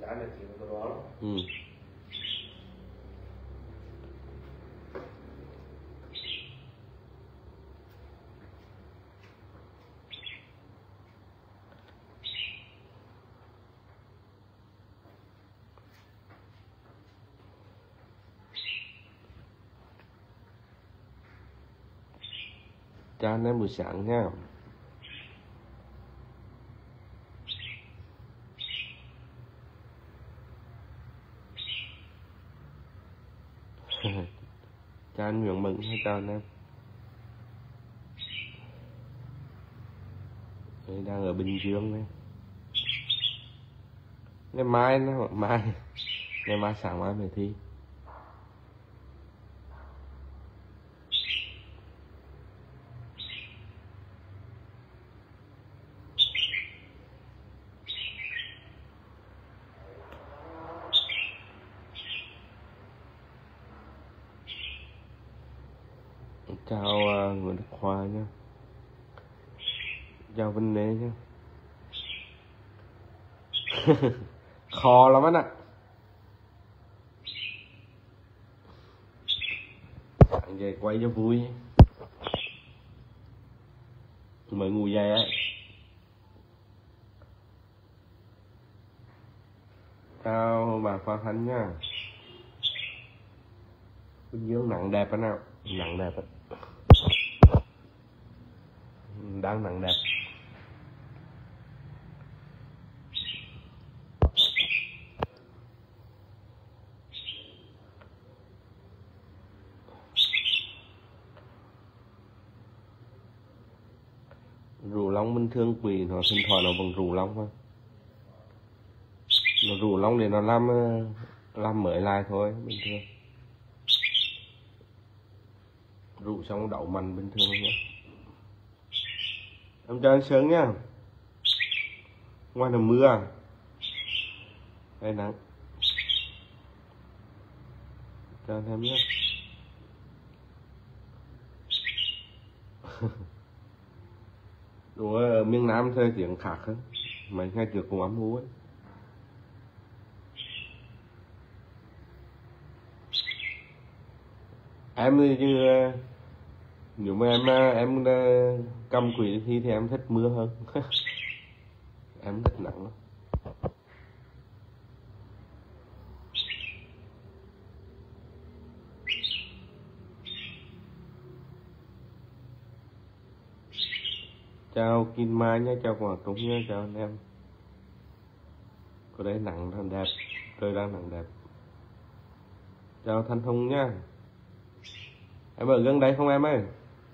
chán là chỉ có đó. Chán đến buổi sáng nha. Chán nguyện mừng hay chào anh em. Đây, đang ở Bình Dương đây. Ngày mai nó ngày mai sáng mai phải thi. Chào Nguyễn Đức Khoa nhé. Chào Vinh Lê nhé. Khó lắm anh ạ. Về quay cho vui. Mới ngủ dậy ấy. Chào bà Phan Khánh nha. Bình Dương nặng đẹp anh nào. Nặng đẹp ấy. Đang nặng đẹp. Rủ lông bình thường quỷ nó thỉnh thoảng nó vẫn rủ lông thôi. Nó rủ lông để nó làm mới lại thôi bình thường. Rủ xong đậu mành bình thường nhé. Em chào anh Sơn nhá. Ngoài là mưa. Đây nắng. Chào anh em nhé. Đúng rồi, ở miền Nam thời tiết khác hơn. Mấy ngày trước cũng ấm u ấy. Em thì như nếu mà em cầm quỷ thì em thích mưa hơn. Em thích nắng lắm. Chào Kim Mai nhé, chào Hoàng Trung nhé, chào anh em. Có đây nắng đang đẹp, trời đang nắng đẹp. Chào Thanh Hùng nhá. Em ở gần đây không em ơi?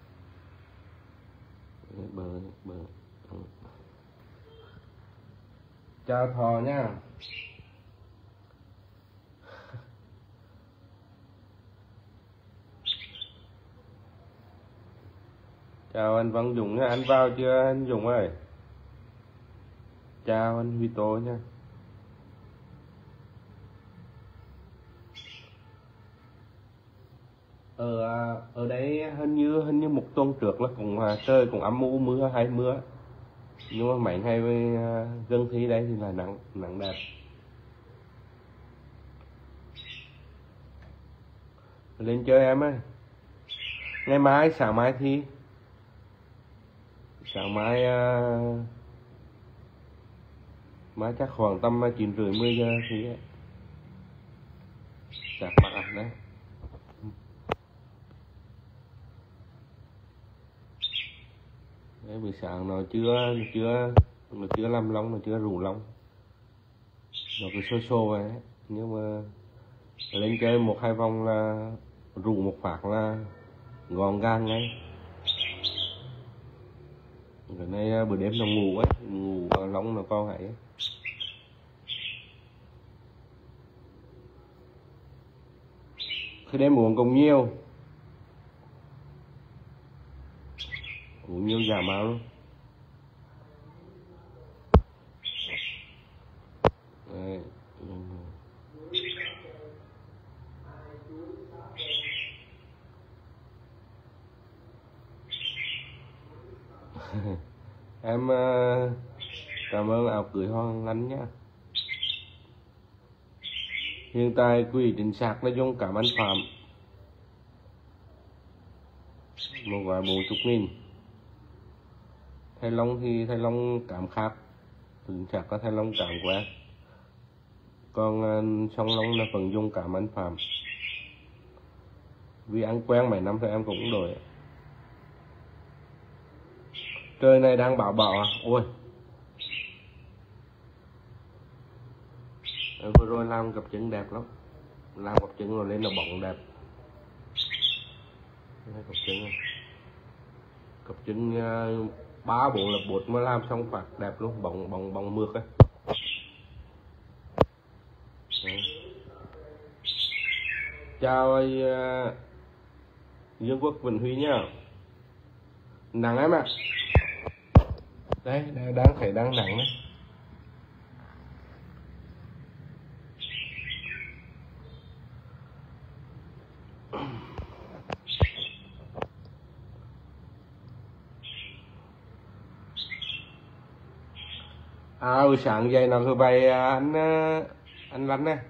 Bờ. Chào Thò nha. Chào anh Văn Dũng nha, anh vào chưa anh Dũng ơi? Chào anh Huy Tố nha. Ở đây hình như một tuần trước là cũng trời cũng âm u mưa hay mưa, nhưng mà mấy ngày gần thi đây thì là nắng đẹp. Lên chơi em ơi. Ngày mai sáng mai thi. Sáng mai mai chắc khoảng tầm 9:30 10 giờ thì chắc mặt đấy. Đấy, buổi sáng nó chưa làm lông, nó chưa rủ lông, nó cứ xô vậy đấy. Nhưng mà lên chơi 1-2 vòng là rủ một phát là gọn gàng ngay. Cái này bữa đêm nó ngủ ấy, ngủ lông nó con ấy. Khi đêm uống cũng nhiều giả máu luôn. Đấy. Em cảm ơn áo cưới Hoàng Anh nhá. Hiện tại quỹ chính xác là dùng cảm ơn Phạm, một gói 40.000. Thay lông thì thay lông cảm khác, chính xác là thay lông cảm quen, còn song lông là vẫn dùng cảm ơn Phạm. Vì ăn quen mấy năm thì em cũng đổi. Trời này đang bảo à, ôi vừa rồi làm cặp chân đẹp lắm, làm cặp chân rồi lên là bóng đẹp. Đây, cặp chân này, cặp chân 3 bộ lập bột mà làm xong phạt đẹp luôn, bóng mượt ấy. Đấy. Chào Dương Quốc Vĩnh Huy nhá. Nặng em ạ. Đấy, đang thấy đang nặng đấy. Buổi sáng dậy nó cứ vậy anh Lánh nè,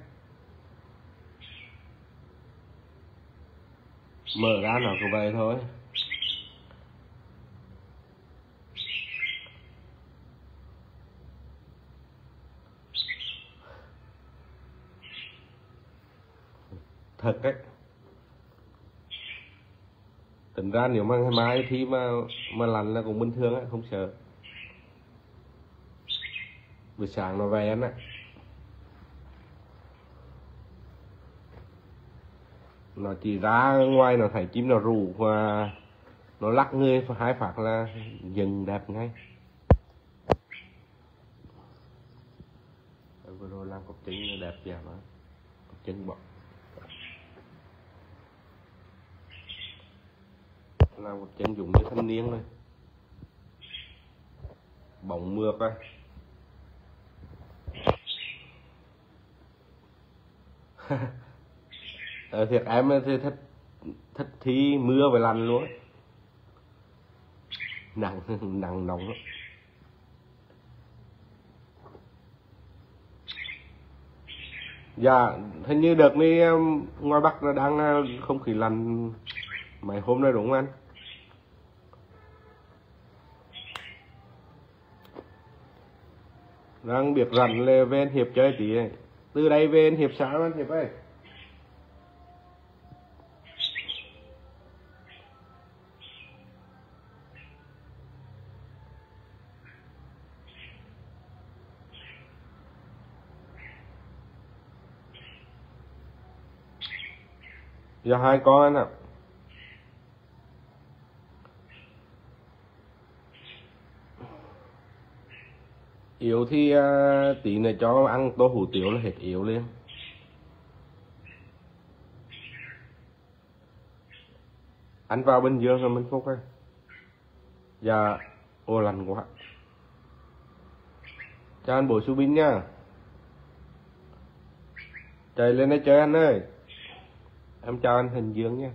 mở ra nó cứ vậy thôi. Thật đấy. Tính ra nếu mà ngày mai thi mà lạnh là cũng bình thường ấy, không sợ. Buổi sáng nó về anh ạ. Nó chỉ ra ngoài nó thấy chim nó rủ và nó lắc người 2 phát là dừng đẹp ngay. Vừa rồi làm cột chân đẹp vậy mà, cột chân bọc. Làm cột chân dùng như thanh niên này, bóng mượt đây. Thiệt em thì thích thi mưa và lạnh luôn, nặng nóng lắm. Dạ, hình như đợt này ngoài Bắc là đang không khí lạnh mấy hôm nay đúng không anh? Đang biết rảnh là về Hiệp chơi tí này. Từ đây về Hiệp sáng anh Hiệp ơi. Dạ 2 con anh ạ. Yếu thì tí này cho ăn tô hủ tiếu là hết yếu liền. Anh vào Bình Dương rồi Minh Phúc ơi. Dạ, ô lạnh quá. Cho anh bổ su binh nha. Chạy lên đây chơi anh ơi. Em chào anh Hình Dương nha.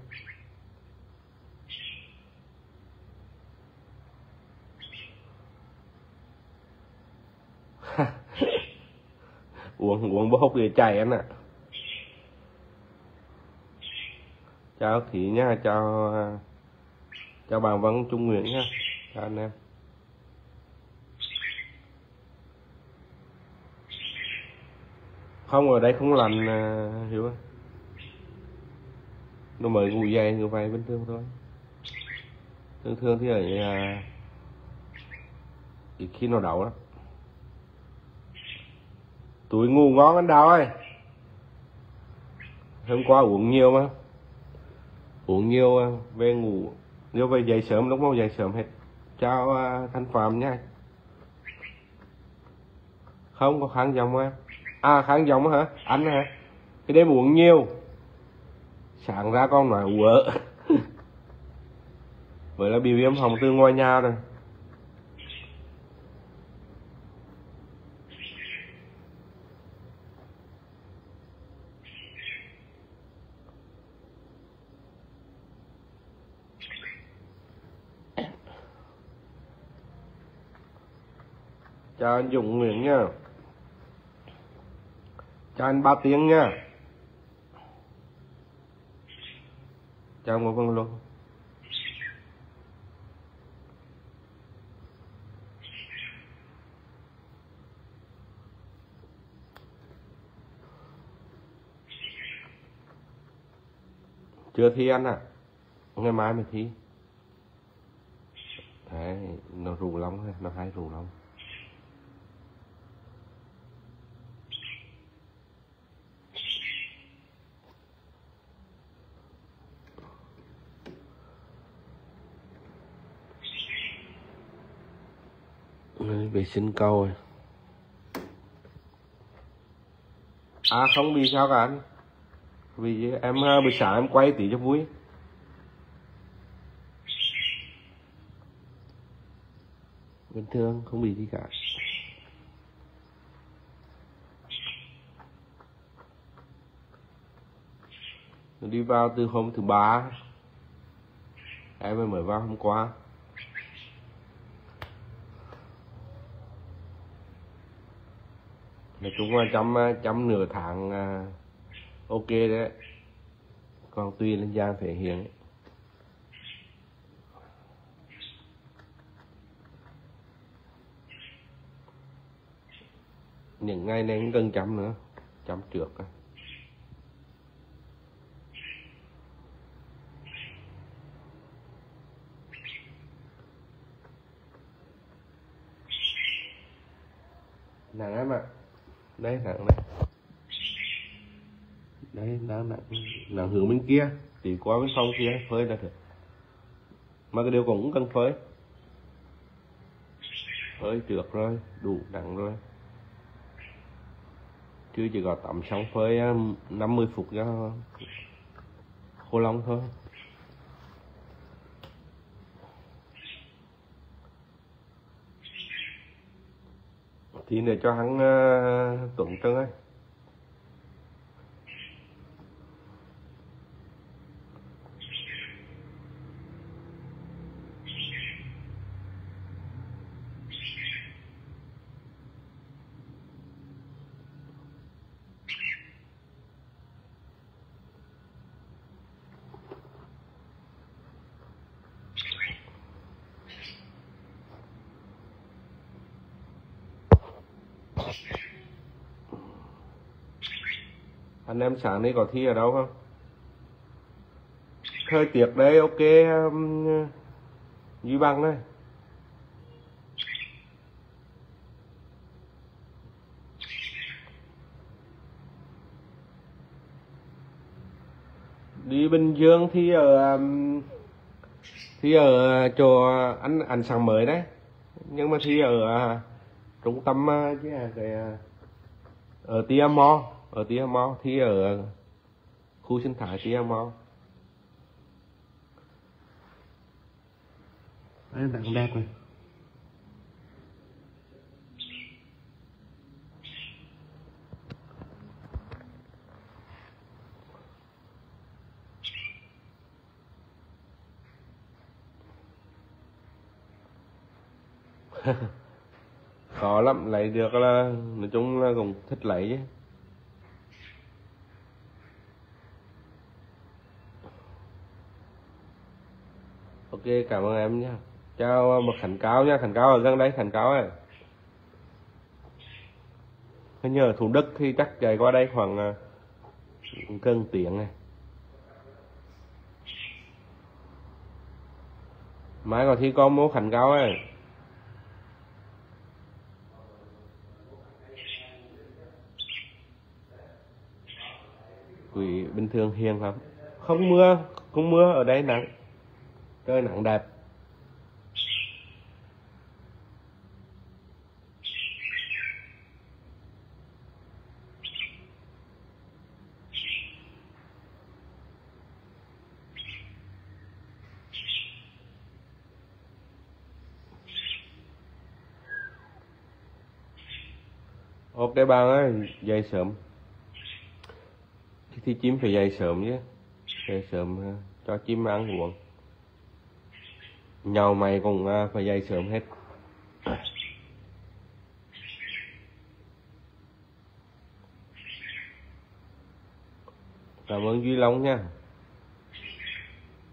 uống bốc để chảy anh ạ. Chào Thí nha, chào bà Vân Trung Nguyễn nha. Chào anh em. Không, ở đây không lạnh hiểu không? Nó mới ngủ dậy như vậy bình thường thôi. Thường thì ở ít khi nó đậu lắm. Tuổi ngủ ngon anh Đào ơi. Hôm qua uống nhiều mà. Uống nhiều về ngủ. Nếu về dậy sớm lúc nào dậy sớm hết. Chào Thanh Phạm nha. Không có kháng giọng em. À kháng giọng hả? Anh hả? Cái đêm uống nhiều. Sáng ra con nói ủa. Vậy là bị viêm họng từ ngoài nhà rồi. Chào anh Dũng Nguyễn nha. Chào anh Ba Tiếng nha. Chào Ngô Văn Luân. Chưa thi anh à? Ngày mai mới thi. Đấy, nó rù lông, nó hay rù lông. Vệ sinh cầu rồi. À không bị sao cả anh. Vì em buổi sáng em quay tí cho vui. Bình thường không bị gì cả. Đi vào từ hôm thứ ba. Em mới vào hôm qua. Nói chung là trong nửa tháng ok đấy. Còn tùy lên Giang thể hiện ấy. Những ngày này cũng cần chăm nữa. Chăm trước. Nặng em ạ. Đấy nặng này. Đấy đang nặng hướng bên kia. Tí qua bên phòng kia phơi là được. Mà cái điều cũng cần phơi. Phơi trước rồi, đủ nặng rồi. Chứ chỉ có tắm xong phơi 50 phút cho khô lông thôi. Thì để cho hắn Tuấn Trân ấy. Anh em sáng nay có thi ở đâu không? Thời tiết đây ok Duy Bằng đây. Đi Bình Dương thì ở chỗ anh ăn sáng mới đấy. Nhưng mà thì ở trung tâm chứ cái ở Tia Mo, thì ở khu sinh thái Tia Mo. Đấy bạn đẹp này. Khó lắm, lấy được là nói chung là cũng thích lấy chứ. Ok, cảm ơn em nhé. Chào một Khánh Cao nha, Khánh Cao ở gần đây, Khánh Cao ơi. Hình như ở Thủ Đức thì chắc chạy qua đây khoảng gần tiếng này. Mai có thi con mô Khánh Cao ơi. Quỷ bình thường hiền lắm. Không mưa, ở đây nắng. Trời nắng đẹp. Ok bạn ơi, dậy sớm. Thì chim phải dậy sớm chứ. Dậy sớm cho chim ăn uống. Nhau mày cũng phải dậy sớm hết. Cảm ơn Duy Long nha.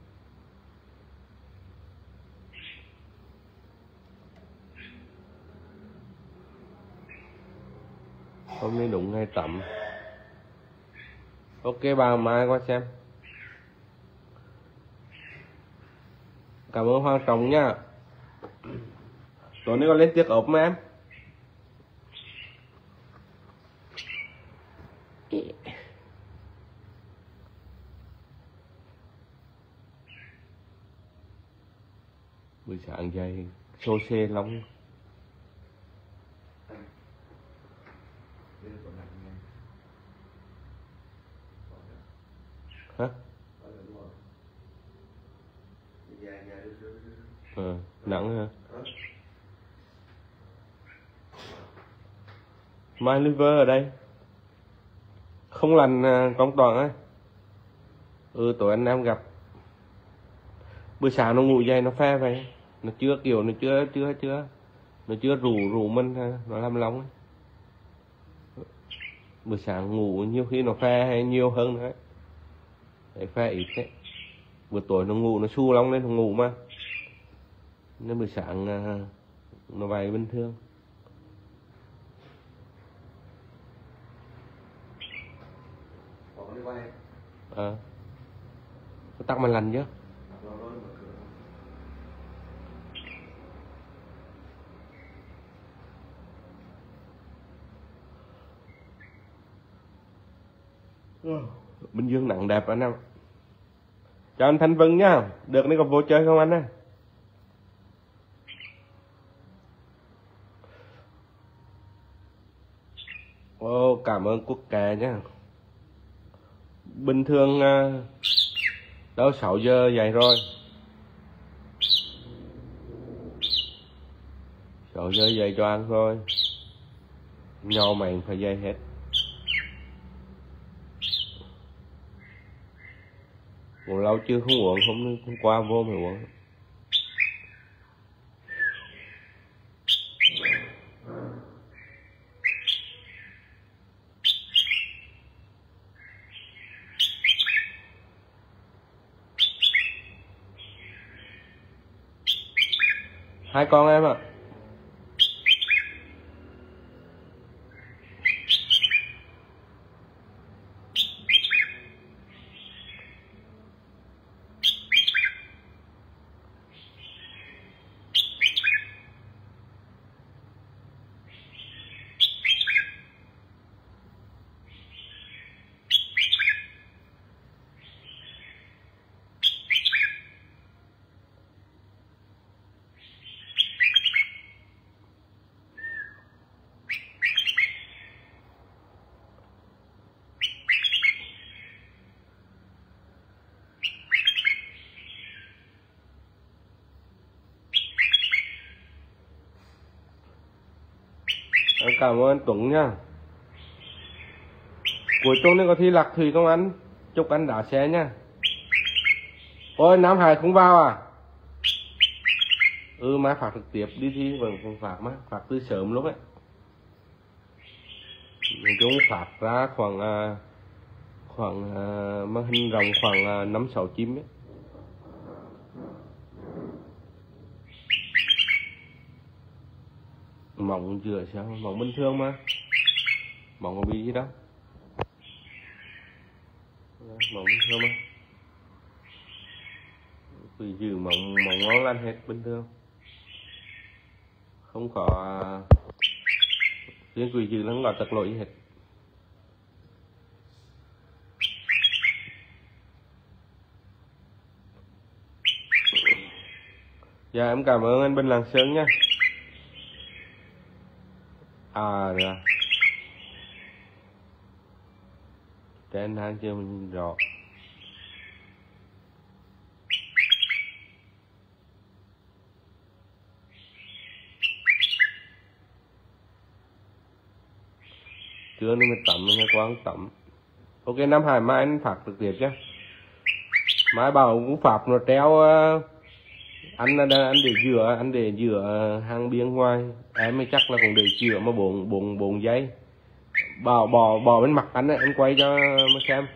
Hôm nay đúng ngày tắm. Ok bà, mai qua xem. Cảm ơn Hoàng Trọng nha. Tối nay con lên tiệc ốp mà em. Buổi sáng dậy xô xê lắm. Hả? Nặng hả? Mai liver ở đây. Không lành con Toàn á. Tối anh em gặp. Bữa sáng nó ngủ dậy nó phe vậy. Nó chưa kiểu nó chưa rủ mình nó làm lóng ấy. Bữa sáng ngủ nhiều khi nó phe hay nhiều hơn nữa. Đấy phe ít đấy. Bữa tối nó ngủ nó su lóng lên nó ngủ mà. Nên buổi sáng nó vậy bình thường. Có tắc mà lành chứ. Bình Dương nặng đẹp anh em. Chào anh Thanh Vân nhá. Được này có vô chơi không anh á? Cảm ơn Quốc Kè nhá. Bình thường đâu 6 giờ dậy rồi. 6 giờ dậy cho ăn thôi. Nhau mày phải dậy hết. Ngủ lâu chưa không uống, hôm qua vô mày uống. Hai con em ạ. Cảm ơn Tuấn nha. Cuối tuần này có thi Lạc Thủy không anh? Chúc anh đá xe nha. Ôi Nam Hải không vào à? Mai phạt trực tiếp đi thi vẫn còn phạt mà. Phạt từ sớm lúc ấy. Nói chung phạt ra khoảng màn hình rộng khoảng 5-6 chim ấy. Mỏng rửa sao? Mỏng bình thường mà. Mỏng có bị gì đâu. Mỏng bình thường mà. Quỳ dư mỏng ngon lành hết bình thường. Không có riêng quỳ dư nó không có tật lỗi gì hết. Dạ em cảm ơn anh Bình Lạng Sơn nha. Được. Trên hàng chưa mình rõ. Trưa nên mình tắm mình quán tắm. Ok Nam Hải mai anh phạt trực tiếp chứ. Mai bảo cũng phạt nó treo anh để giữa hàng biên ngoài. Em mới chắc là cũng để chữa mà bốn giây. Bỏ bên mặt anh ấy, em quay cho mà xem.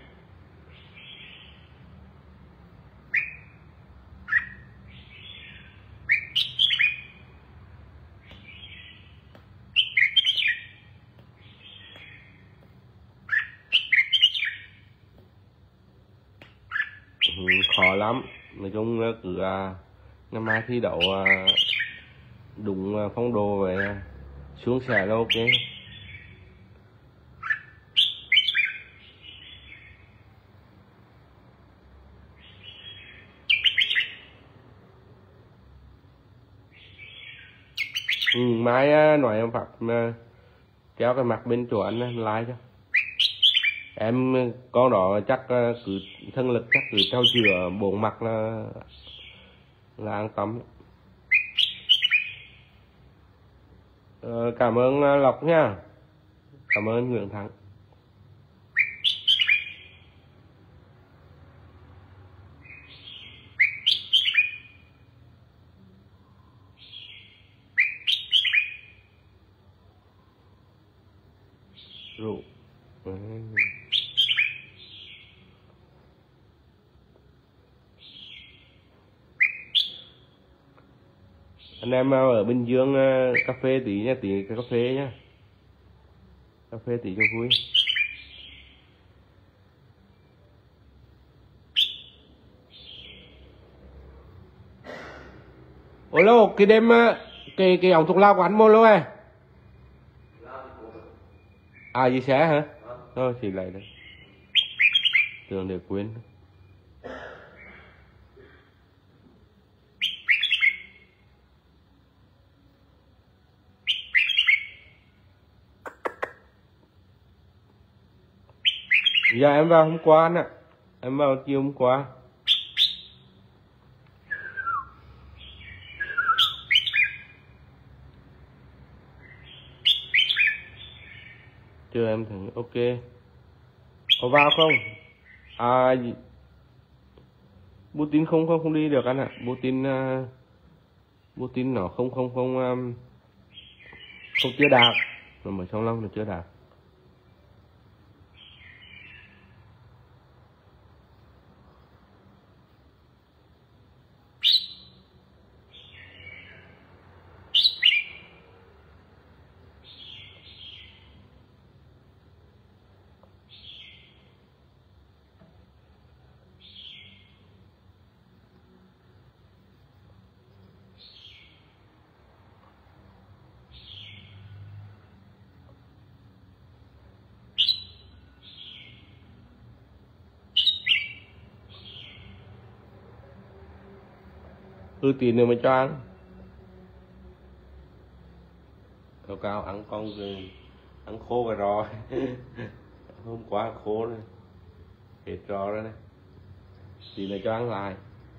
khó lắm. Nói chung là cứ ngày mai thi đấu đúng phong độ với xuống xe là ok. Mai nói em Pháp mà kéo cái mặt bên chỗ anh like cho em, con đó chắc cứ thân lực chắc cứ trao chữa 4 mặt là an tâm. Cảm ơn Lộc nha, cảm ơn Nguyễn Thắng. Rượu anh em ở Bình Dương cà phê tí nha, tí cà phê nhá, cà phê tí cho vui. Ủa lô cái đêm cái ống thuốc lao của anh mua luôn à? À gì sẽ hả? Thôi thì lại đây, tưởng để quên. Dạ em vào hôm qua nè, em vào chiều hôm qua. Chưa em thấy ok. Có vào không? À Putin không đi được anh ạ. Putin nó không chưa đạt. Rồi mới xong lâu nó chưa đạt. Tí nữa mới cho ăn. Cao cao ăn con rồi, ăn khô rồi rồi. Hôm qua khô rồi, hết rồi đó này. Tí nữa cho ăn lại.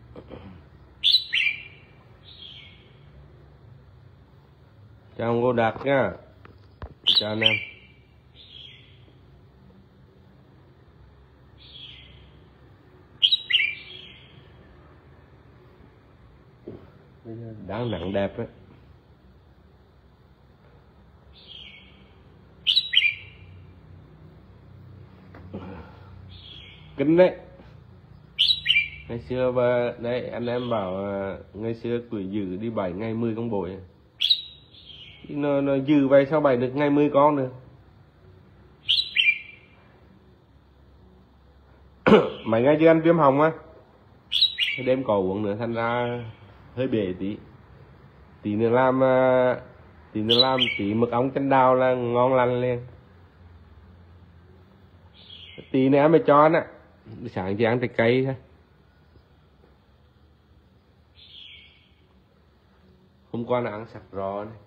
Chào ông Ngô Đạt nha, chào anh em. Đang nặng đẹp đấy. Kinh đấy. Ngày xưa và đây anh em bảo ngày xưa tuổi dữ đi 7 ngày 10 con bội. Nó dữ vậy sao 7 được ngày 10 con được. Mấy ngày chưa ăn viêm họng á, đêm có uống nữa thành ra hơi bể tí. Tí nữa làm tí mực ống chân đào là ngon lành liền. Tí nữa em mới cho nè, sáng chỉ ăn trái cây thôi. Hôm qua là ăn sặc rò này.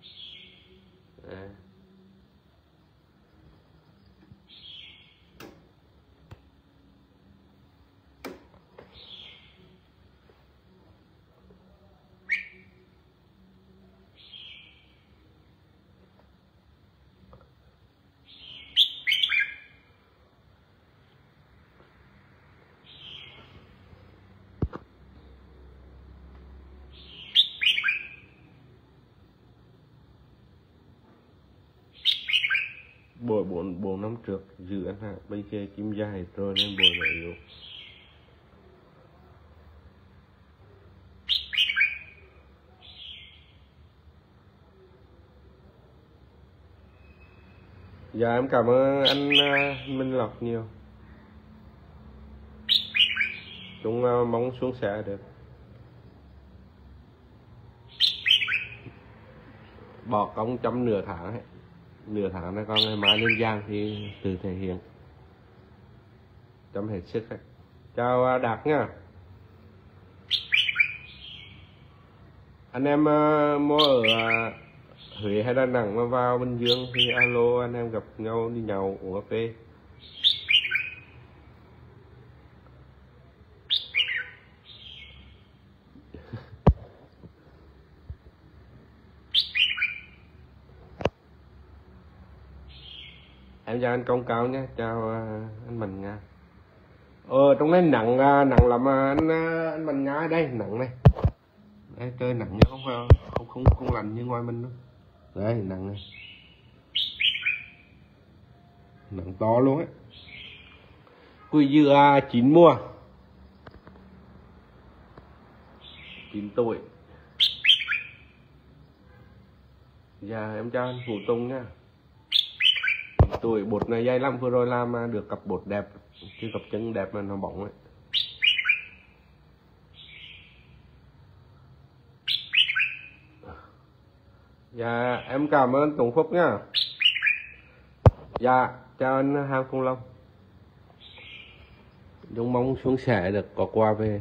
Bồi 4 năm trước dự án hạ bây giờ kim dài rồi nên bồi lại luôn. Dạ em cảm ơn anh Minh Lộc nhiều. chúng mong xuống xe được. Bỏ công chăm nửa tháng ấy. Nửa tháng này con ngày mai lên giang thì tự thể hiện, chăm hết sức ấy. Chào Đạt nhá. Anh em mua ở Huế hay Đà Nẵng mà vào Bình Dương thì alo, anh em gặp nhau đi nhậu uống cà phê. Em chào anh Công Cao nhé, chào anh Mình Nga. Trong đây nặng nặng lắm anh Mình Nga đây, nặng này. Đây, chơi nặng nhá, không lành như ngoài mình đâu. Đây nặng này, nặng to luôn ấy. Quy dừa 9 mùa, 9 tuổi. Dạ em chào anh Phụ Tùng nha. 9 tuổi, bột này dày lắm, vừa rồi làm được cặp bột đẹp, chứ cặp chân đẹp mà nó bóng ấy. Dạ em cảm ơn Tùng Phúc nhá. Dạ chào anh Hàng Công Long. Chúng mong xuống xe được có quà về.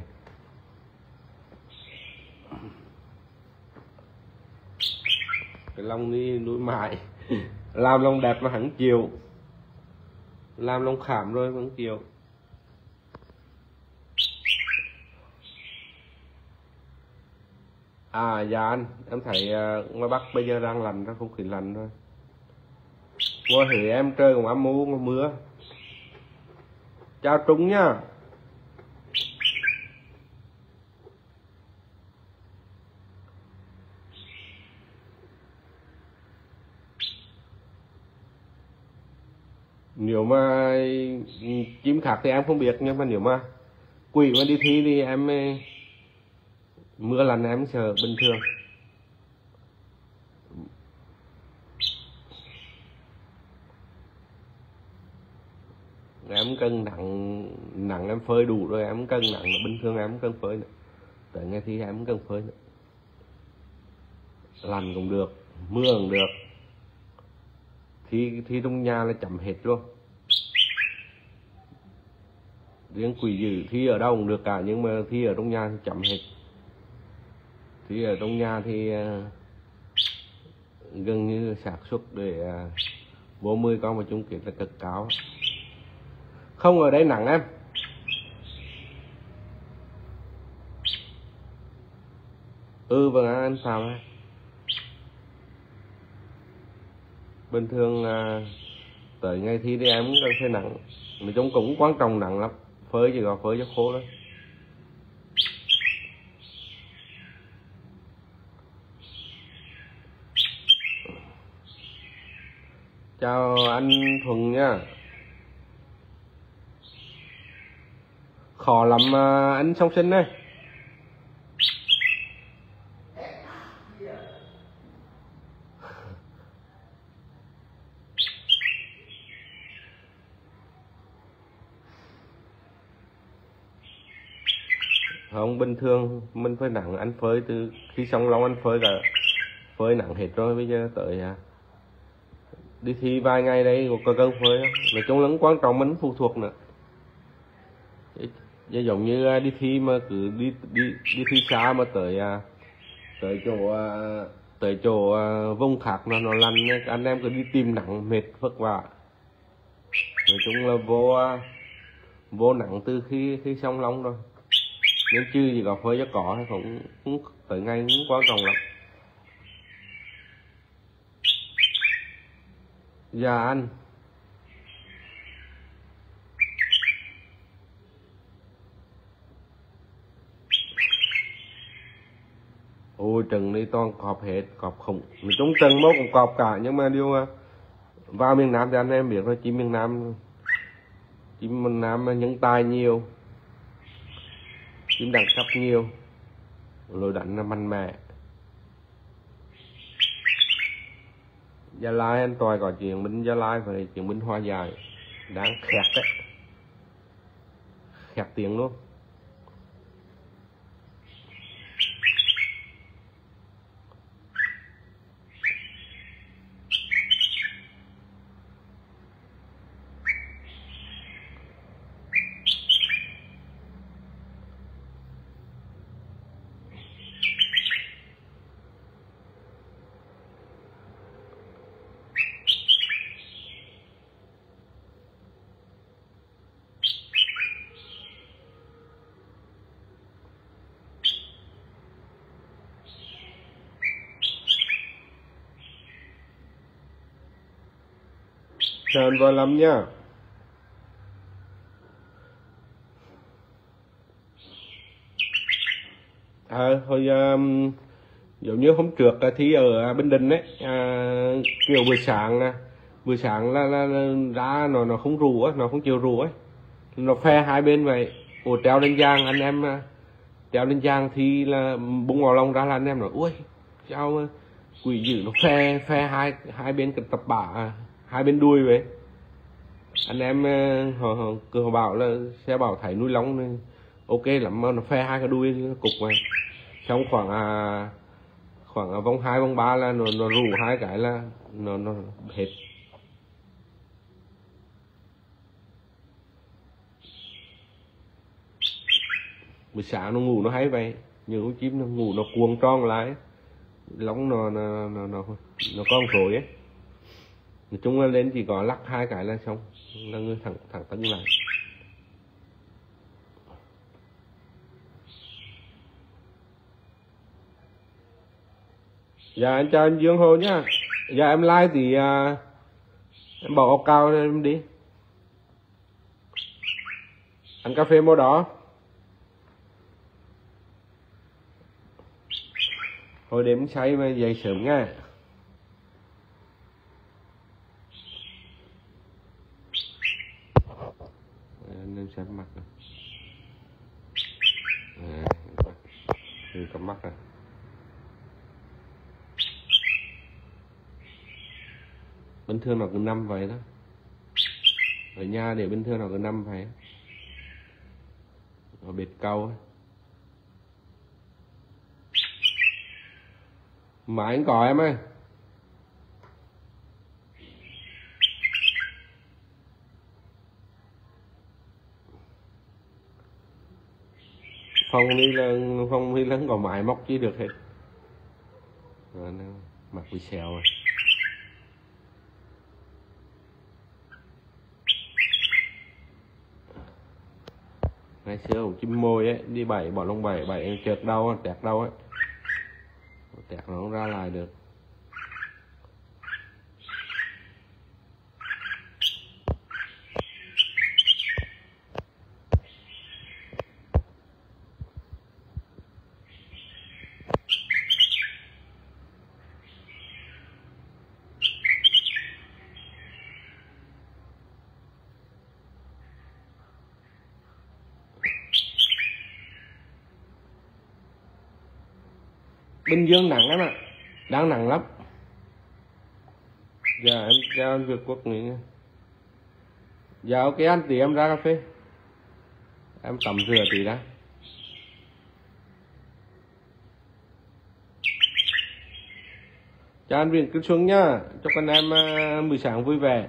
Cái lông đi núi mại. Làm lông đẹp mà hắn chiều, làm lông khảm rồi vẫn chiều. Dạ anh, em thấy ngoài Bắc bây giờ đang lạnh, không khí lạnh thôi. Ngoài Huế em trời cũng âm u mưa. Chào Trung nhá. Nếu mà chim khác thì em không biết, nhưng mà nếu mà quỷ mà đi thi thì em mưa lạnh em sợ bình thường. Em cân nặng em phơi đủ rồi, em cân nặng là bình thường, em không cần phơi nữa. Tới ngày thi em không cần phơi nữa. Lạnh cũng được, mưa cũng được. Thi trong nhà là chậm hết luôn. Riêng quỷ dữ thi ở đâu cũng được cả, nhưng mà thi ở trong nhà thì chậm hết. Thi ở trong nhà thì gần như xác suất để 40 con vào chung kết là cực cao. Không ở đây nặng em. Vâng anh Phạm ơi. Bình thường tới ngày thi thì em cũng cần phải nặng. Nói chung cũng quan trọng nặng lắm. Phơi chỉ có phơi cho khô thôi. Chào anh Thuận nha. Khó lắm anh Song Sinh ơi. Không, bình thường mình phải nặng, anh phơi từ khi xong long anh phơi cả, phơi nặng hết rồi, bây giờ tới đi thi vài ngày đây có cần phơi không? Nói chung là quan trọng mình phụ thuộc nữa. Chứ giống như đi thi mà cứ đi thi xa mà tới chỗ vùng khác nó lạnh, anh em cứ đi tìm nặng mệt vất vả. Nói chung là vô nặng từ khi xong long rồi, nên chứ gì có phơi cho cỏ hay cũng tới ngày cũng quan trọng lắm. Dạ anh. Ôi trứng đi toàn cọp hết, cọp khủng. Nói chung trứng mốt cũng cọp cả, nhưng mà điều vào miền Nam thì anh em biết rồi, chim miền Nam nhân tài nhiều, chim đẳng cấp nhiều, lối đánh là mạnh mẽ. Gia Lai anh toàn có chuyện binh Gia Lai và chuyện binh Hoa Dài đang khẹt đấy, khẹt tiếng luôn. Sờn vào lắm nhá. Hồi giống như hôm trước thi ở Bình Định ấy, kiểu buổi sáng là ra nó không rủ á, nó không chịu rủ ấy, nó phe hai bên vậy. Ủa treo lên giang, anh em treo lên giang thì là bung vào lòng ra là anh em nói ui sao quỷ dữ, nó phe hai bên cái tập bả hai bên đuôi vậy. Anh em họ bảo là xe bảo thấy nuôi lóng nên ok lắm mà nó phe hai cái đuôi cục này. Trong khoảng vòng 2 vòng 3 là nó rủ hai cái là nó hết. Buổi sáng nó ngủ nó hay vậy, nhiều con chim nó ngủ nó cuồng tròn lại, lóng nó con rối ấy. Nói chung là lên chỉ có lắc hai cái là xong, là người thẳng tấn lại. Dạ anh chào anh Dương Hồ nhá. Dạ em like thì em bỏ ốc cao em đi. Ăn cà phê màu đỏ. Hồi đêm say mà dậy sớm nha. Nên xem mặt này. Cầm mắt này. Bình thường nó cứ 5 vậy đó. Ở nhà để bình thường nó cứ 5 vậy. Ở bệt câu ấy. Mà anh có em ơi. Phòng đi là không có mái móc chi được hết. Rồi nó mặt bị xèo rồi. Ngày xưa cũng chim môi ấy, đi bảy bỏ lông bảy trượt đau, tẹt đau ấy. Tẹt nó không ra lại được. Bình Dương nặng lắm ạ, đang nặng lắm. Dạ em chào anh Việt Quốc nghỉ. Dạ ok anh, tí em ra cà phê, em tắm rửa tí đã. Chào anh Việt cứ xuống nhá, chúc anh em buổi sáng vui vẻ.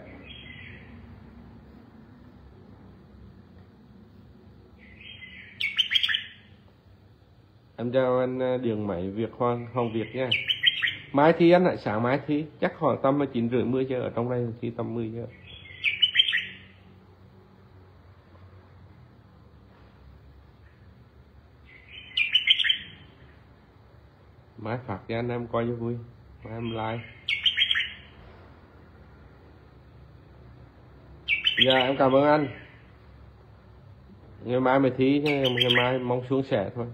Em chào anh Điện Máy Việt Hoàng Việt nha. Mai thi anh lại sáng mai thi chắc khoảng tầm 9:30 10 giờ, ở trong đây thi tầm 10 giờ. Mai phạt cho anh em coi cho vui, mai em like. Dạ em cảm ơn anh. Ngày mai mới thi, ngày mai mong suôn sẻ thôi.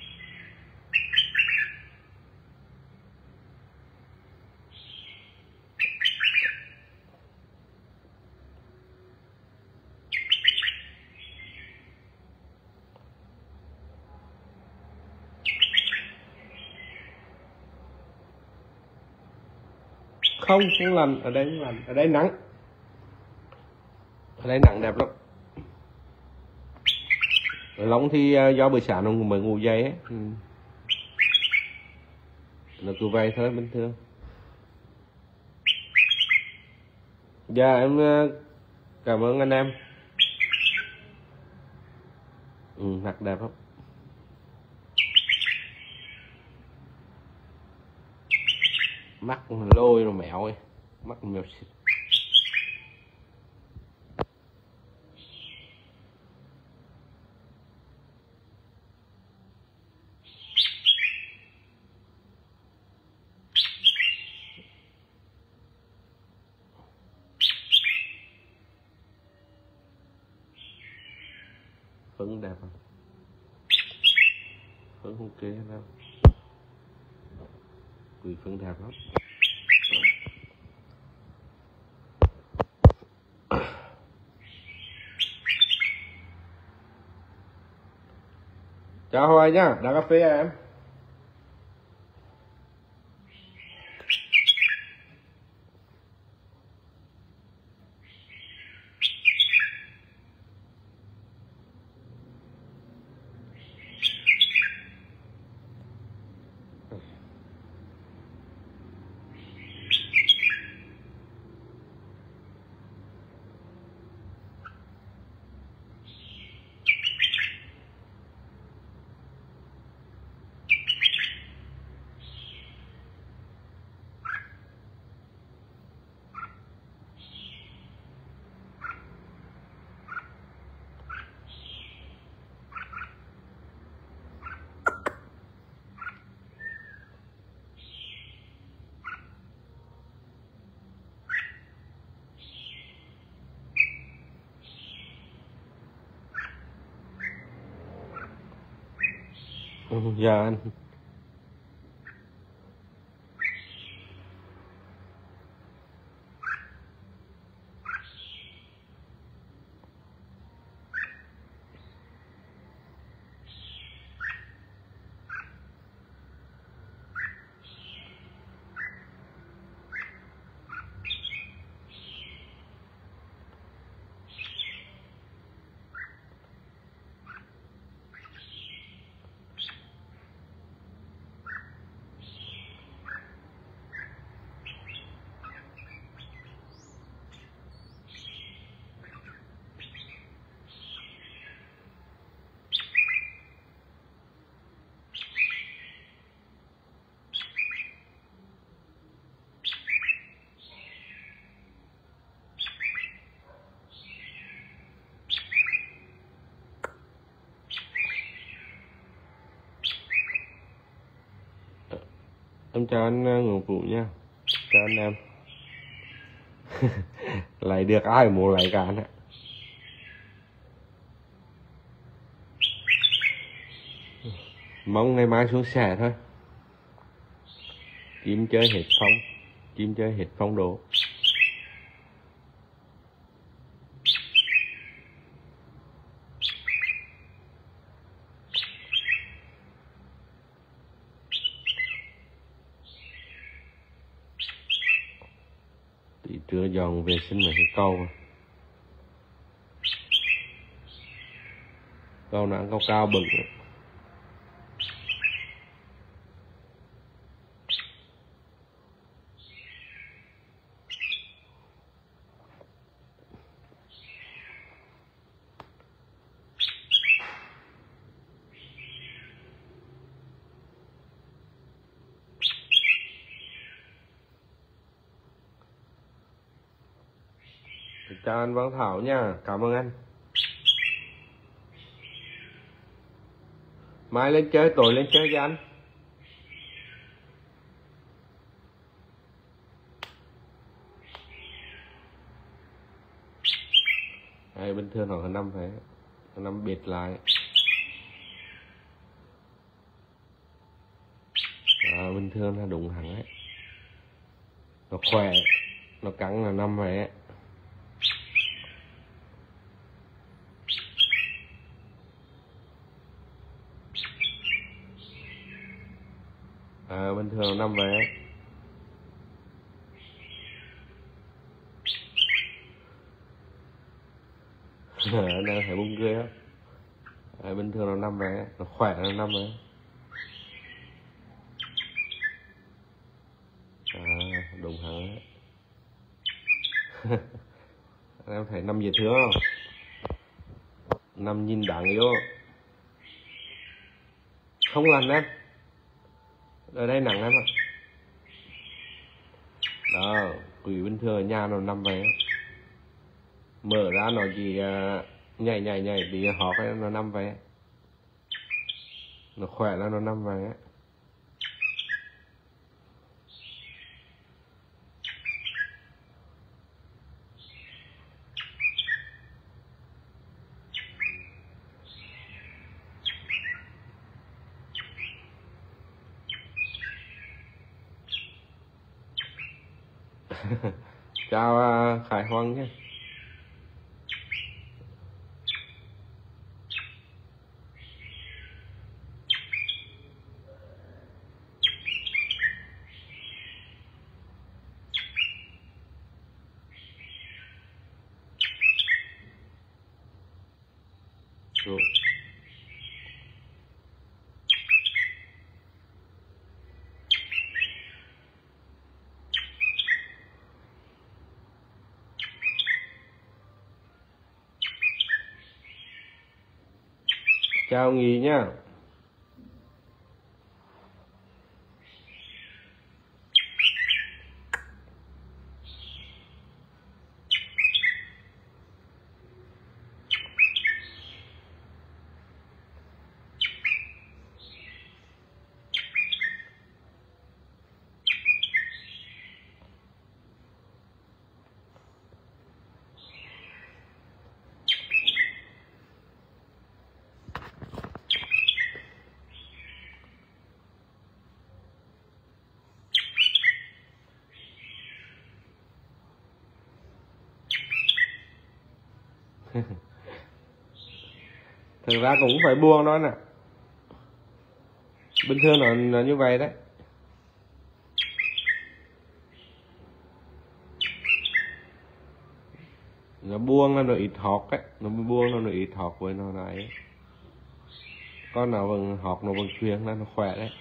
Không lạnh, ở đây không lạnh, ở đây nắng. Ở đây nắng đẹp lắm. Ở Long thì do buổi sáng nó mới ngủ dậy ấy. Nó cứ vậy thôi bình thường. Dạ em cảm ơn anh em. Mặt đẹp lắm. Mắt lôi rồi mẹo ấy, mắt mèo xịt. Phấn đẹp không? Phấn không kê đâu. Quỳ Phấn đẹp lắm. Chào Hoài nhá, đã cà phê à em? Dạ anh. Em chào anh Ngọc Vũ nha. Chào anh em. Lại được ai muốn lại cả anh ạ. Mong ngày mai xuống xẻ thôi. Chim chơi hết phong. Chim chơi hết phong độ. Tí trưa dọn vệ sinh mấy cái câu. Câu nặng câu cao bự. Chào anh Văn Thảo nha, cảm ơn anh. Mai lên chơi, tối lên chơi cho anh. Hay bình thường khoảng 5 phải, 5 biệt lại. Bình thường là đúng hẳn ấy. Nó khỏe, nó cắn là 5 vậy ấy. Bình thường 5 vé. Đang thấy bung ghê á. Bình thường là 5 vé, nó khỏe là 5 vé. Đúng hẳn đấy. Em thấy 5 dễ thương không? 5 nhìn đáng yêu. Không lành em. Ở đây nặng em ạ. Đó, quỷ bình thường ở nhà nó 5 vé. Mở ra nó chỉ nhảy thì hót ấy, nó 5 vé. Nó khỏe là nó 5 vé. Chào Khải Hoàng nhé. Rồi. Chào Nghị nhá. Thực ra cũng phải buông đó nè, bình thường nó như vậy đấy. Nó buông là nó ít họt ấy, nó buông là nó ít họt với nó này. Con nào vẫn họt nó vẫn truyền là nó khỏe đấy.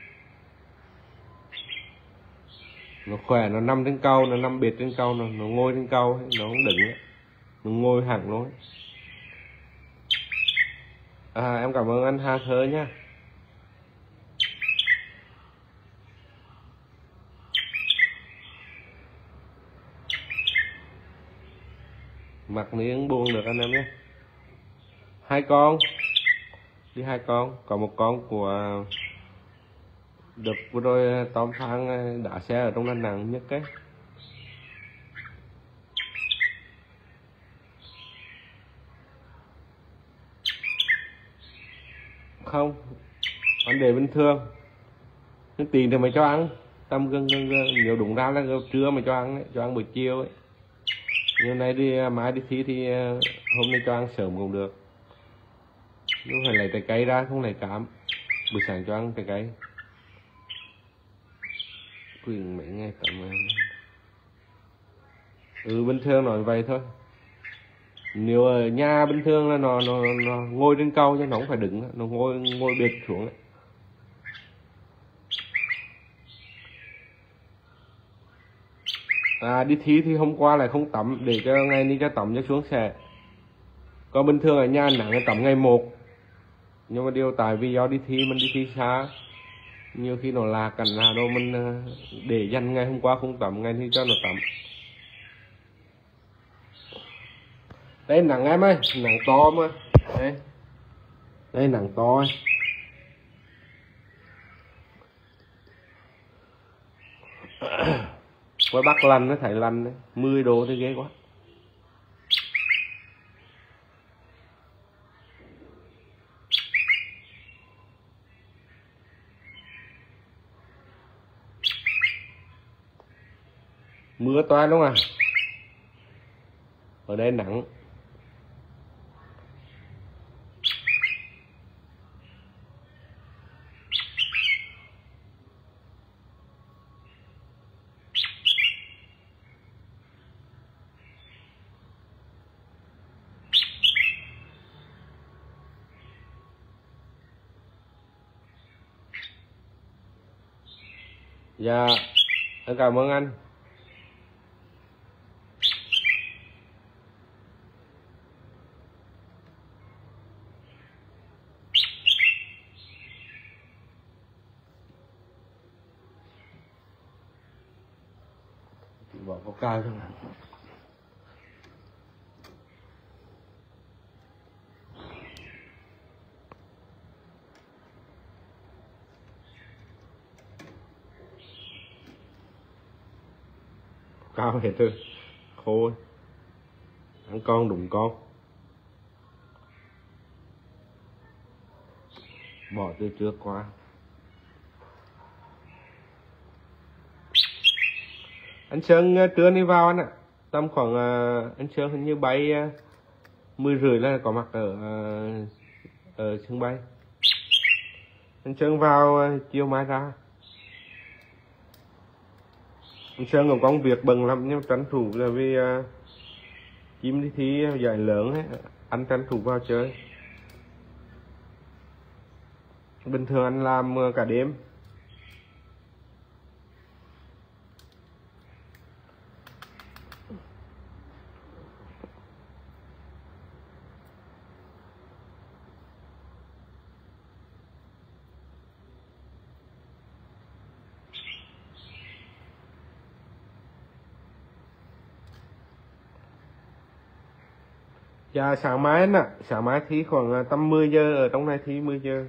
Nó khỏe, nó nằm trên câu, nó nằm biệt trên câu, nó ngồi trên câu, nó không đứng ấy. Nó ngồi hẳn luôn ấy. Em cảm ơn anh Hà Thơ nhá. Mặc miếng buông được anh em nhé. 2 con đi, 2 con, có một con của đợt vừa rồi Tom Thang đá xe ở trong Đà Nẵng nhất cái. Không, vấn đề bình thường, nhưng tiền thì mày cho ăn tầm gần nếu đúng ra là trưa mày cho ăn đấy, cho ăn buổi chiều ấy. Như này đi mai đi thi thì hôm nay cho ăn sớm cũng được, nhưng phải lấy trái cây ra, không lấy cám. Buổi sáng cho ăn trái cây. Quyền mấy ngày cảm ơn. Bình thường nói vậy thôi. Nếu ở nhà bình thường là nó ngồi trên cầu chứ nó không phải đứng, nó ngồi bệt xuống đấy. Đi thi thì hôm qua lại không tắm, để cho ngày đi cho tắm cho xuống xe. Còn bình thường ở nhà nắng tắm ngày 1. Nhưng mà điều tại vì do đi thi, mình đi thi xa, nhiều khi nó là cảnh là đâu mình để dành ngày hôm qua không tắm, ngày thì cho nó tắm. Đây nắng em ơi, nắng to mà. Đây nắng to ấy. Với Bắc lạnh nó thấy lạnh đấy, 10 độ thì ghê quá. Mưa toan đúng không? Ở đây nắng. Dạ, em cảm ơn anh. Bỏ vào cao cho nào. Cao hết rồi, khô ấy. Ăn con đụng con, bỏ từ trước qua. Anh Sơn trưa đi vào anh ạ. Tầm khoảng anh Sơn hình như bay 10h30 là có mặt ở sân bay. Anh Sơn vào chiều mai ra. Anh Sơn còn công việc bận lắm nhưng tranh thủ là vì chim đi thi giải lớn ấy, anh tranh thủ vào chơi. Bình thường anh làm cả đêm. Dạ sáng mai anh ạ, sáng mai thi khoảng tầm 10 giờ, ở trong này thi 10 giờ.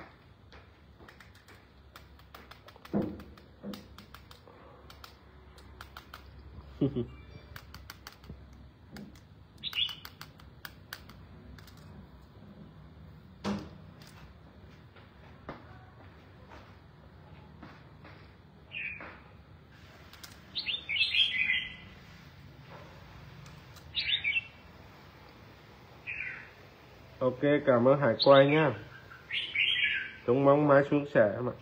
Ok, cảm ơn Hải quay nhá. Chúng mong mai suôn sẻ mà.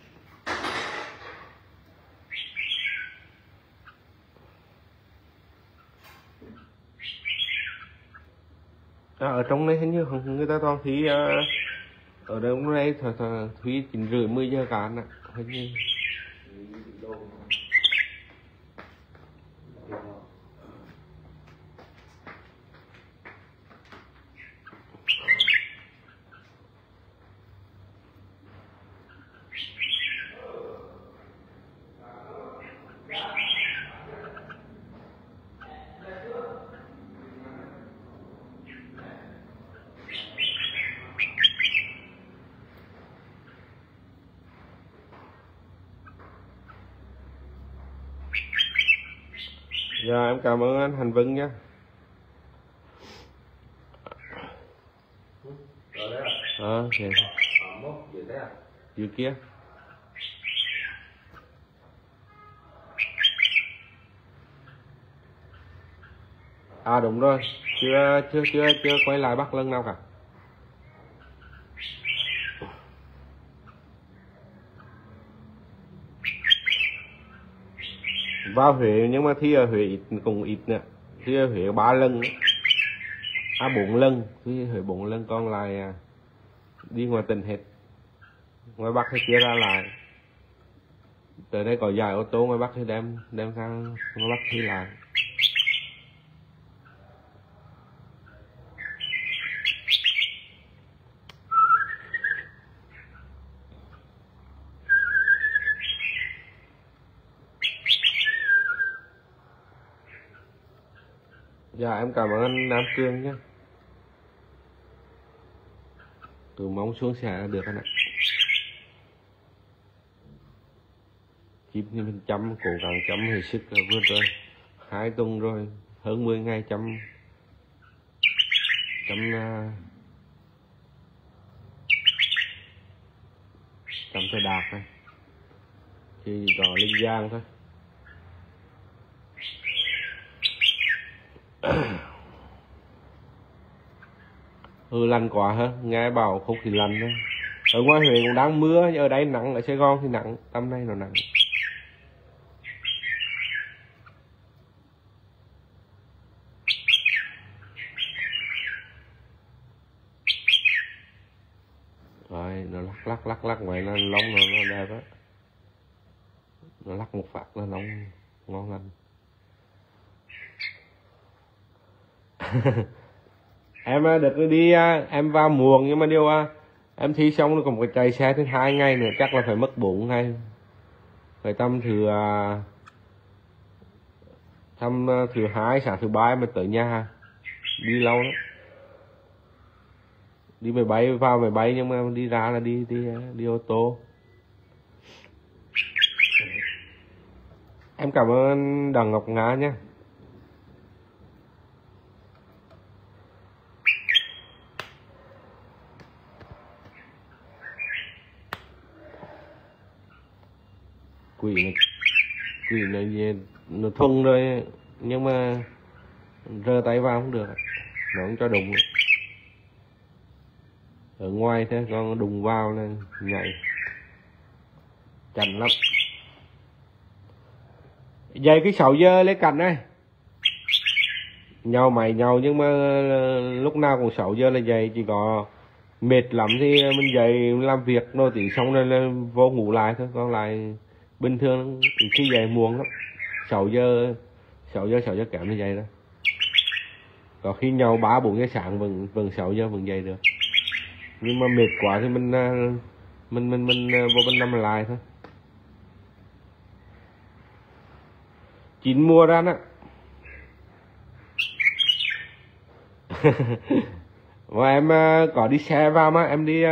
Ở trong này hình như người ta toàn thi ở đây thi 9h30 10 giờ cả anh ạ, hình như. Dạ em cảm ơn anh Hành Vân nhé. Ok. Dưới kia. À đúng rồi, chưa quay lại Bắc lần nào cả. Vào Huế nhưng mà thi ở Huế ít, cũng ít nữa. Thi ở Huế 3 lần nữa. 4 lần, thi ở Huế 4 lần, còn lại đi ngoài tỉnh hết. Ngoài Bắc thì chia ra lại. Tới đây có giải ô tô ngoài Bắc thì đem sang ngoài Bắc thi lại. Dạ em cảm ơn anh Nam Cương nhé. Tôi mong xuống xe được anh ạ. Chip thì mình chăm, cố gắng chăm hết sức là vượt rồi. 2 tuần rồi, hơn 10 ngày chăm xe đạp thôi. Chỉ có Linh Giang thôi. Lạnh quá hả? Nghe bảo không khí lạnh thôi. Ở ngoài Huế cũng đang mưa, ở đây nắng, ở Sài Gòn thì nắng, tầm này nó nắng. Rồi, nó lắc vậy nó lông nó đẹp á. Nó lắc một phát nó lông ngon lành. Em được đi, em vào muộn nhưng mà điều em thi xong rồi còn phải chạy xe thêm 2 ngày nữa, chắc là phải mất 4 ngày. Phải tầm thứ 2 sáng thứ 3 mới tới nhà. Đi lâu lắm. Đi máy bay, vào máy bay nhưng mà đi ra là đi ô tô. Em cảm ơn Đặng Ngọc Nga nhé. Quỷ này nó thuần rồi, nhưng mà rơ tay vào không được, nó không cho đụng. Ở ngoài thế con đụng vào là nhảy chành lắm. Dây cái 6 giờ lấy cành đây, nhau mày nhau, nhưng mà lúc nào cũng 6 giờ là dậy, chỉ có mệt lắm thì mình dậy làm việc rồi tí xong rồi là vô ngủ lại thôi, còn lại bình thường khi dậy muộn lắm. 6 giờ kém thì dậy đó. Có khi nhau 3-4 giờ sáng vẫn 6 giờ vẫn dậy được, nhưng mà mệt quá thì mình vô bên nằm lại thôi. 9 mùa ra á. Và em có đi xe vào mà em đi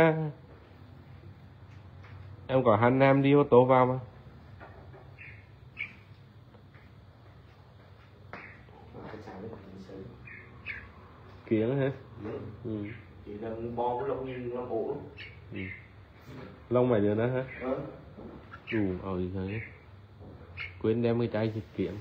em có hành em đi ô tô vào mà. Kiếng hả? Ừ. Chỉ đừng bo cái lông nhìn lông ủ. Ừ. Lông mày nữa đó hả? Ôi trời, quên đem cái chai xịt kiếng.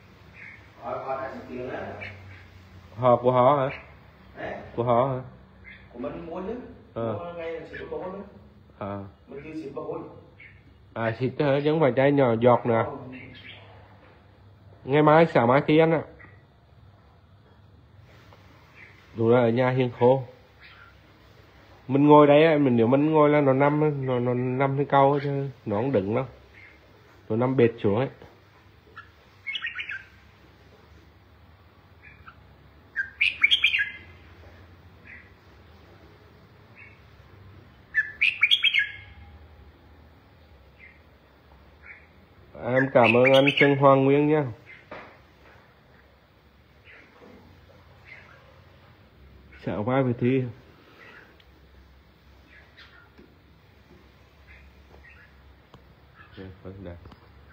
Họ của họ hả? Của họ hả? Của mình mua chứ. Mua ngay là xịt của tôi đó. Mình đi xịt vào hôi. Xịt hả? Chứ không phải chai nhỏ giọt nè. Ngày mai sáng mai khi ăn ạ. Đúng là ở nhà hiên khô. Mình ngồi đấy, nếu mình ngồi là nó nằm trên cao chứ nó không đứng đâu, nó nằm bệt xuống ấy. Em cảm ơn anh Trần Hoàng Nguyên nha. Sợ vai phải thi. Vâng, đẹp.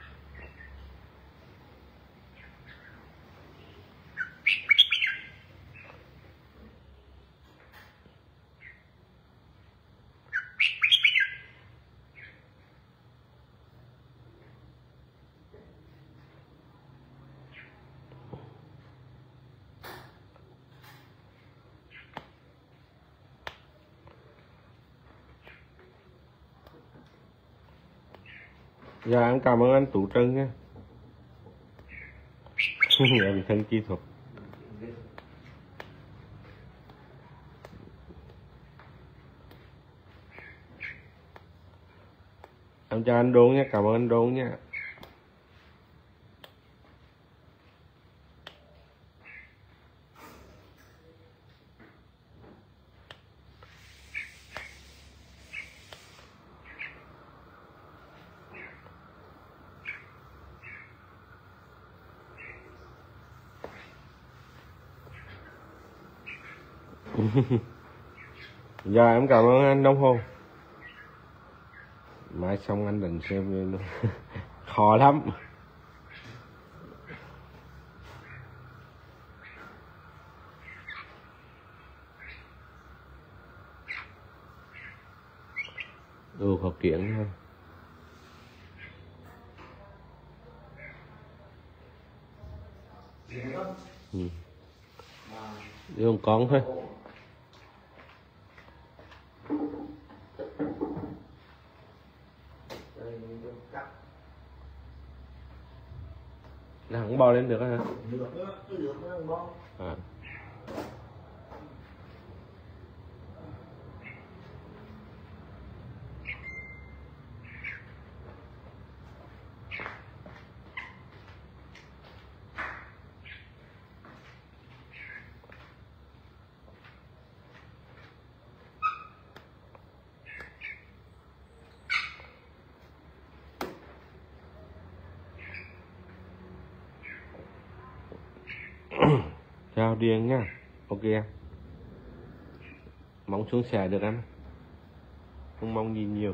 Dạ em cảm ơn anh Tú Trân nha. Em thân kỹ thuật. Em chào anh Đôn nha, cảm ơn anh Đôn nha. Dạ em cảm ơn anh Đông Hồ. Mai xong anh định xem luôn. Khó lắm. Có kiện thôi. Dùng con thôi. Là không bò lên được hả? Được nó không bò. Chào Điền nha. Ok em. Mong xuống xẻ được em. Không mong gì nhiều.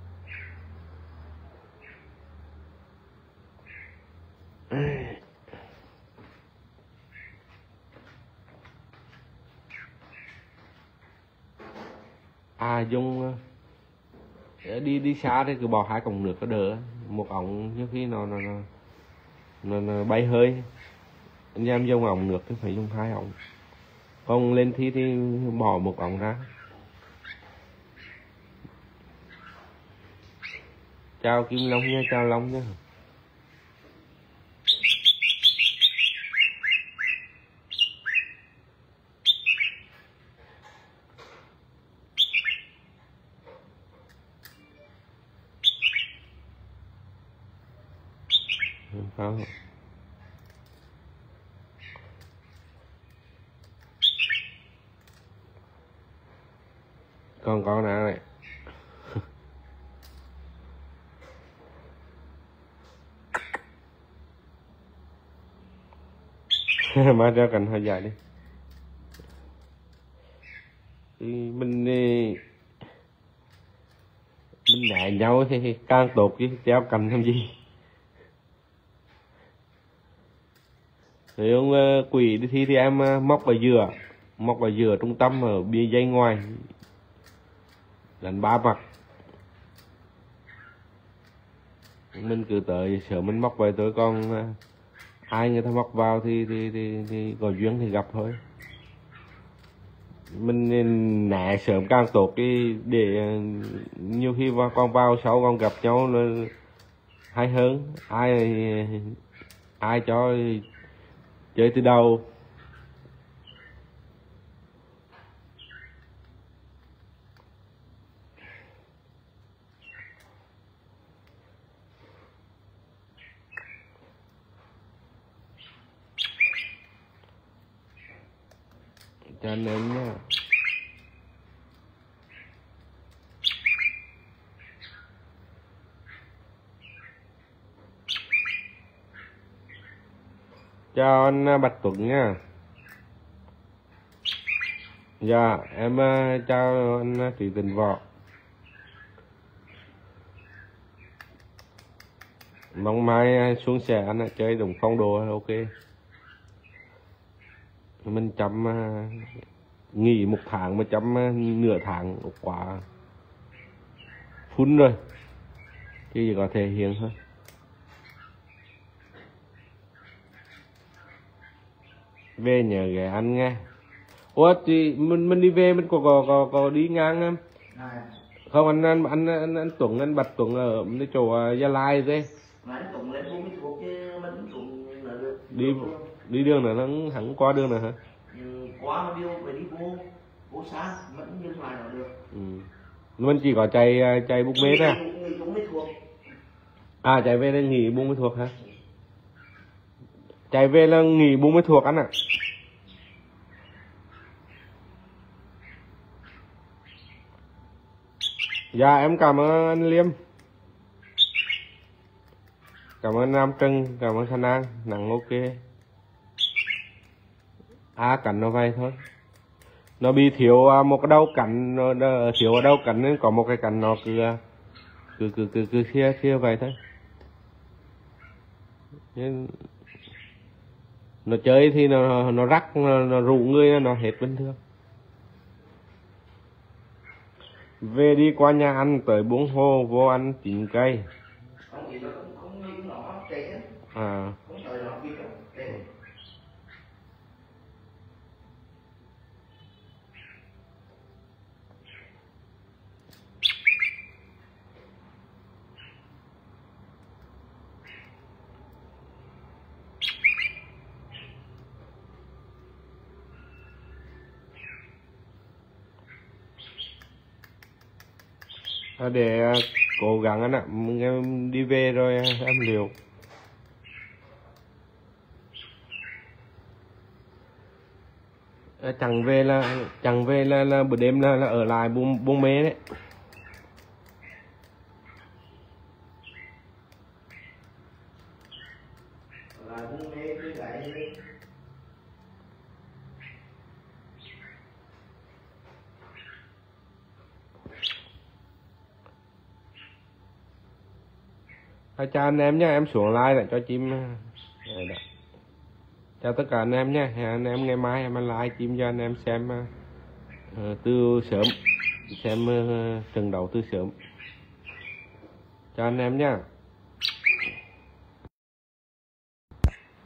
Dùng đi xa thì cứ bỏ 2 cọng nước có đỡ. Một ống nhiều khi nó nó bay hơi. Anh em dùng ống nước thì phải dùng 2 ống, còn lên thi thì bỏ 1 ống ra. Chào Kim Long nha, chào Long nha. Không. Còn con nào này. Mà ra cành hơi dài đi. Thì mình nại nhau thì càng tốt chứ treo cành làm gì. Thì ông quỷ đi thi thì em móc vào dừa trung tâm ở bia dây ngoài, đánh 3 mặt. Mình cứ tới sớm mình móc về tới, còn ai người ta móc vào thì có duyên thì gặp thôi. Mình nè sớm càng tốt đi, để nhiều khi con vào sau con gặp nhau là hay hơn. Ai cho chơi từ đầu. Cho nên nha, cho anh Bạch Tuấn nha. Dạ em chào anh Thủy Tình Võ. Mong mai xuống xe anh chơi đồng phong đồ ok. Mình chấm nghỉ 1 tháng mà chấm nửa tháng quá phun rồi, chỉ có thể hiện thôi. Về nhờ ghé ăn nghe. Ủa thì mình đi về mình có đi ngang không? Không, anh Tuấn, anh Bạch Tuấn ở cái chỗ Gia Lai thế. Đi đường này nó hẳn qua đường này hả? Qua mà đi vô xa vẫn đi lại là được. Mình chỉ có chạy 4 mét à? À chạy về là nghỉ 40 thuộc hả? Chạy về là nghỉ 40 thuộc anh ạ. Dạ em cảm ơn anh Liêm. Cảm ơn Nam Trân, cảm ơn Thanh An, nặng ok. Cạnh nó vậy thôi. Nó bị thiếu một cái đầu cạnh, nó thiếu ở đầu cạnh nên có một cái cạnh nó cứ chia vậy thôi. Nhưng nó chơi thì nó rắc, nó rủ người nó hết bình thường. Về đi qua nhà ăn tới Buôn Hồ vô ăn 9 cây. Để cố gắng anh ạ, em đi về rồi em liệu. Chẳng về là bữa đêm là ở lại Buôn Mê đấy. Chào anh em nhé, em xuống like lại cho chim. Chào tất cả anh em nhé, hẹn anh em ngày mai em like chim cho anh em xem từ sớm, xem trận đấu từ sớm. Chào anh em nhé.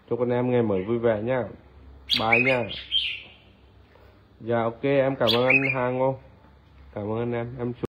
Chúc anh em ngày mới vui vẻ nhá. Bye nha. Dạ ok, em cảm ơn anh Hà Ngô. Cảm ơn anh em.